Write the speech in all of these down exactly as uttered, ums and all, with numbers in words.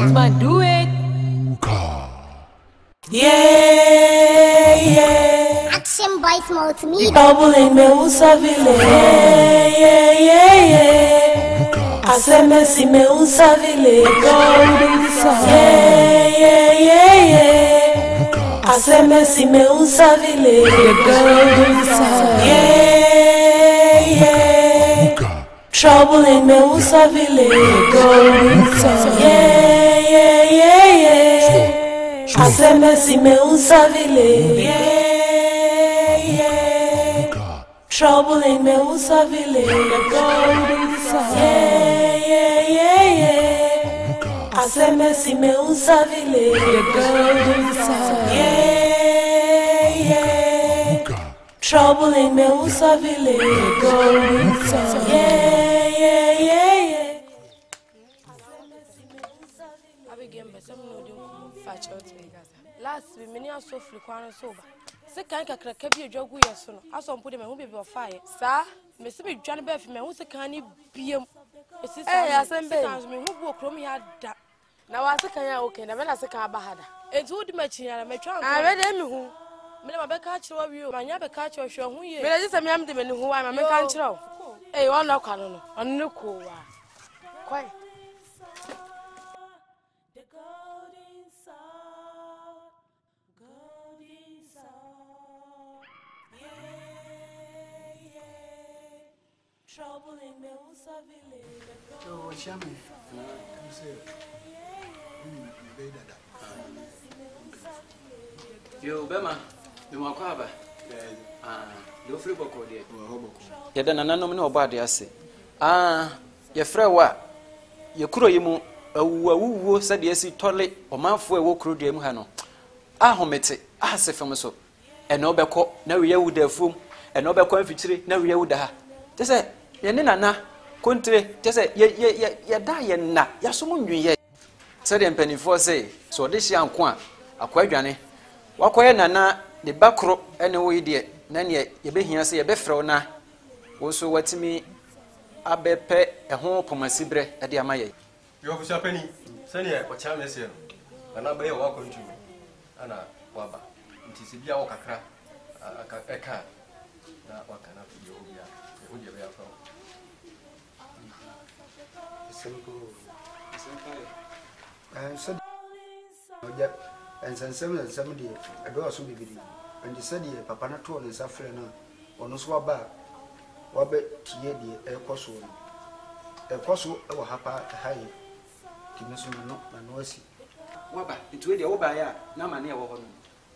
Man, do it. Yeah, yeah. Action Boys Multimedia. Trouble in me usavile. Yeah, yeah, yeah, yeah. Asemesi me usavile. Golden sun. Yeah, yeah, yeah, yeah. Asemesi me usavile. Golden sun. Yeah, yeah. Trouble in me usavile. Golden sun. Yeah, yeah, yeah, yeah. Asemesi me usavile. Yeah, yeah. Trouble in me usavile. The golden sun. Yeah, yeah, yeah, yeah. Asemesi me usavile. The golden sun. Yeah, yeah. Trouble in me usavile. The golden sun. Yeah, yeah, yeah, yeah. Last week, many are so frequent sober. Second, I can keep your job with your son. I saw put him and be fire. Sir, Miss Johnny Buffy, man, who's a canny be a sister. I send bears me who walk from me had that. Now I think I am okay, never as a car bahada. It's wood matching and I may try. I read him who. Never catch you, my never catch your show. But I just am the man who I am a control. Hey, one no canon, on no cool. Quite. Trouble in me usavile. So, Shami, come say, Yo, Bema, you want to have ah, you free book or dear. You don't know no body, I say. Ah, your friend, what? You could you who said yes, totally, or man for a walk through the Muhano. Ah, homete, I say from so. And no backo, no, you would have foom, and no backo infantry, no, you would have. Just say, Yanina na, country, just say, ye, ye, ye, ye, die na, Yasumun, ye. Said and penny for say, so this young quan, a quadrane. Wakoye nana, the backro, anyway, dear, Nanya, ye be here say a befrona. Also, what me a bepe a home for my sibre at the Amaye. You officer Penny, send ye what charm is here, and I'll be a walk on you. Anna, Waba, it is a Bia Wakakra, a car. What can I be? Who you are from? simple. And said, and send seven and seventy, a door soon be video. And you said, Papa Naton is suffering on no swab back. Wabet Tiedi, a cosso. A cosso, our hapa high. Kimisum no, and noisy. Waba, it's really over here, no man near one.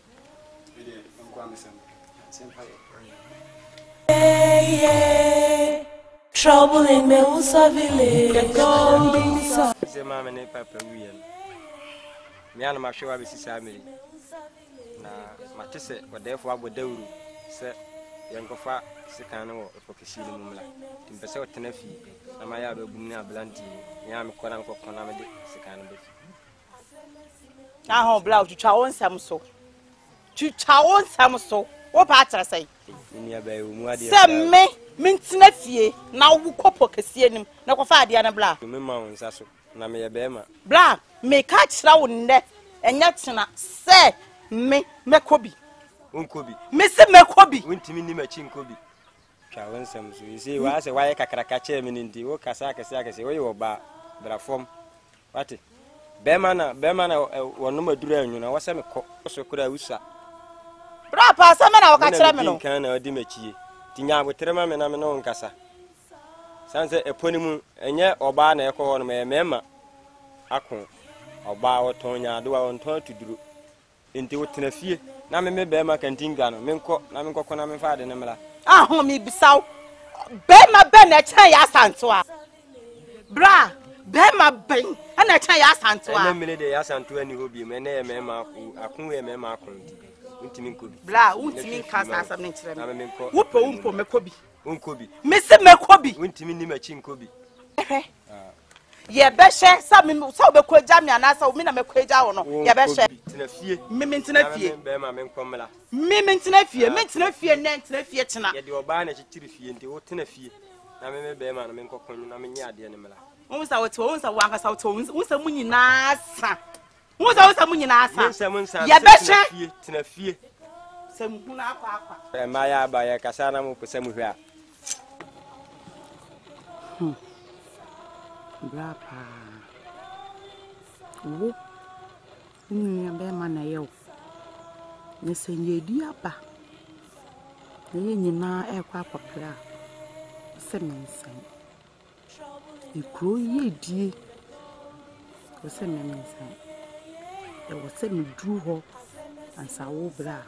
Yeah, yeah. Trouble in me usavile. The golden sun. Say, Mamma, and Papa William. Me and my show, I was family. Now, Matisse, but therefore, I would do, sir, young Gofa, Secano, a Pocasino Mumla. In Pessoa Tenefi, and my other Bumina Blanty, Yam Coranco Conamadi, Secano. Now, blow to chow some so. To chow some so. What part I say? Some me, mince fie, now who couple can see him, no Fadiana Blah. Mamma, Sasso, Namia Bema. Blah, may catch round there, and yet say, me, Mekobi. Unkobi. Mister Mekobi. Wintimini Machin Kobi. Challenge, you see, why I why I can catch him in the Okasaka Sakas, where you were bar, but a form. What? Bemana, Bemana, one number drain, you know, what's a so could I wish. Brapa, some men are catching can or dimechi. Tina with Tremam and I'm known Cassa. Sansa eponymu, and yet or ban echo on my memma. Acon, or bar or Tonya, do I want to do into Tennessee. Nammy Bema can think down, Minko, Naminko Conam father, Namela. Ah, homie, Bissau. Bema Ben, a try as Antoa. Bra, Bema Ben, and a try as Antoa. And then they ask Antoine who be many memma who are cool memma. Blah, won't mean cast as a nature. Whoop, umpo, Mekobi. Unkobi. Mister Mekobi. Won't mean Machin Kobi. Ye beshe, some so be kwa jam ya nasa, umina me kwa ja ono. Ye beshe. Mimi ntina fie. Mimi ntina fie, mimi ntina fie, ne ntina fie tina. Ye di oba na chitiri fie nti wo tina fie. Na me me be ma na me nkokon na me nya ade ne mela. Unsa wote unsa wankasa wote unsa mu nyina asa. Unsa unsa mu nyina asa. Unsa mu nsa. Ya behwe tena fie. Sem hu na akwa akwa. E ma ya ba ya kasa na mu pese mu hwe a. Hmm. Brapa. Wo. Ni ambe mana yo. Ne senye di apa. Ne nyina e kwa papra. Semensan. Ikro ye die. Ko semensan. E wo se me dru ho ansa wo bra.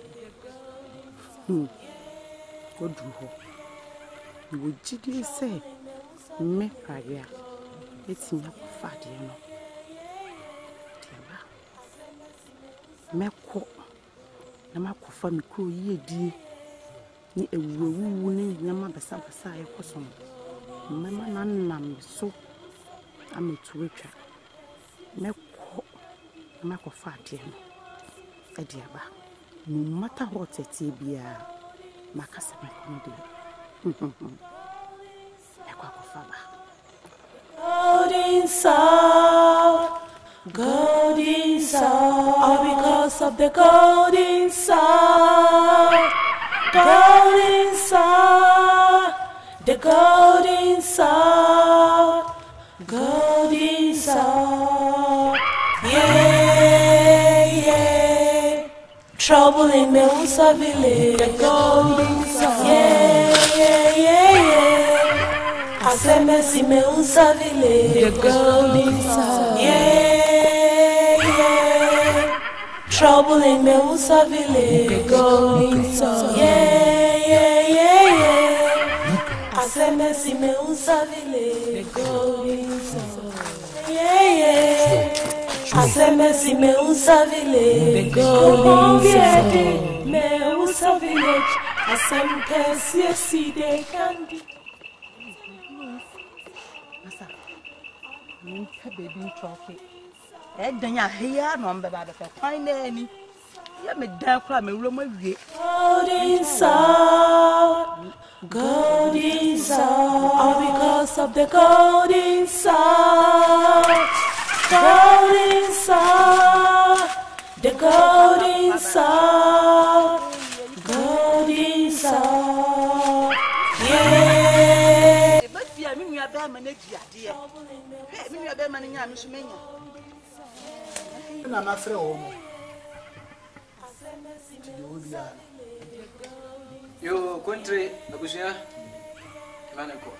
Hmm. Ko dru ho. Wo jidi se me paria. Etinya ko fade no. Tiaba. Me ko na makofa me kro ye die. Ni ewuwu ni nyama basa basa ye koso. Mama nanam so ametu atwa. Me ko na makofa ade no. Ade aba. No matter what it bia makasa me kono de. E kwa kofa ba. Golden sound, golden sound, all because of the golden sound, golden sound, the golden sound, golden sound, yeah, yeah, trouble in Meusa village, the golden sound, yeah, yeah, yeah, yeah. I say merci Meusa village, the golden sound, yeah, yeah. Trouble in Meusa village, the golden sound, yeah, yeah, yeah, yeah. I say merci Meusa village, the golden sound, yeah, yeah. I say merci Meusa village, the golden sound, Meusa village. I say merci si they candy. Baby trophy. Eh danya here no mbe ba be kwan na ani. Ya me dan kra me wuro ma wie. Golden sound, golden sound, all because of the golden sound, golden sound, the golden sound, golden sound, yeah. But fear me you be ma na dia dia. Hey, me you be ma na nya me so menya. Na ma frɛ wo mo. Yo, country, abusia. Manako.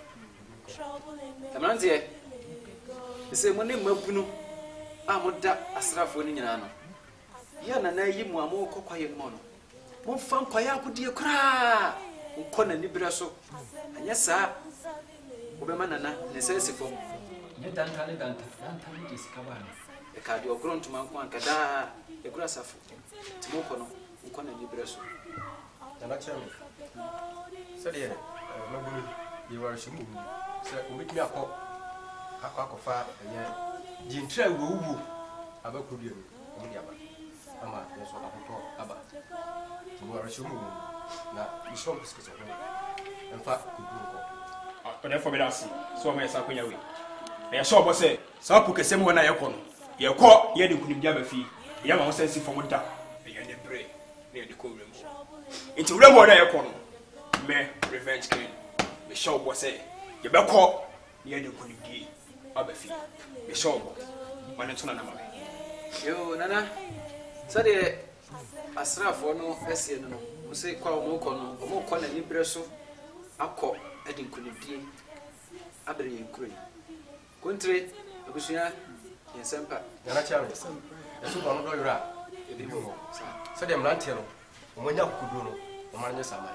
Tamrantie. Ese mo ne mabunu. A mo da asrafo ni nyina no. Ya na na yi mu amo kokwaye mo no. Mo fa nkwaya akodie kra. Nko na ni bira so. Anya sa. Obema nana ne sense fom. Ne danta ne danta. Danta ni diskaba no. E ka di ogron to man ko anka da e kura safo. Timo ko no. Nko na ni bira so. Nana chama. Sɛdeɛ mabunu yɛware hyɛ mu sɛ wobɛtumi akɔ akɔ akɔfa ɛyɛ gyintra awuwu abakɔdua mu ɔmode aba ama yɛso akɔtɔ aba yɛware hyɛ mu na yɛhyɛ ɔmo sikɛsɛ hɔ ɛmfa kɔduru nkɔ ɔdɛfo bi da ase sɛ ɔmo yɛ sa akɔnya wei na yɛhyɛ ɔbɔ sɛ saa po kɛsɛ mu hɔ na yɛkɔ no yɛkɔ yɛde nkonimdi aba fie yɛma wo sɛ nsi fam da ɛyɛ ne berɛ na yɛde kɔ wuram hɔ nti wuram hɔ na yɛkɔ no me revenge king me show boss say you be call near the kunidi abafi me show boss man ntona na mame yo nana so de asrafo no esie no mo say kwa mo kɔ no mo kɔ na ni brɛ so akɔ edi kunidi abere yen kuro kontre abusua yensempa nana chawe eso ba no do yura ebi mo so de mrantie no mo nya kukudu no mo man nya samai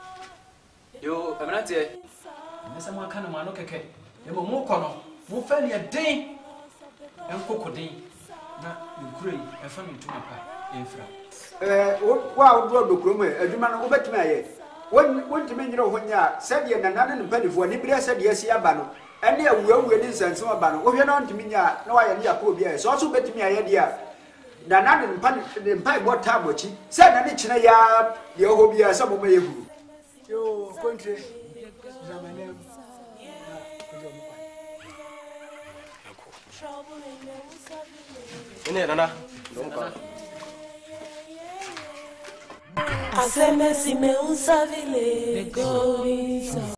yo eminante nesa mo aka no ma no keke e mo mo kɔ no mo fa ne den enkokodin na nkurei e fa ntuma pa enfra eh wa wo do dokro mu adwuma no wobetumi aye won wontimi nyire ho nya sɛdeɛ nanane ne panifo ne bire sɛdeɛ si aba no ɛne awuawue ne nsansom aba no wohwɛ na wontimi nya na wayɛ ne yakɔ obi aye so so wobetumi aye dia nanane ne pan ne mpai bɔ tabochi sɛ na ne kyene ya deɛ ho bia sɛ mo mayɛ huru yo kontre zamanem Ine nana. Don't call. Haceme si me usa vile. The golden sound.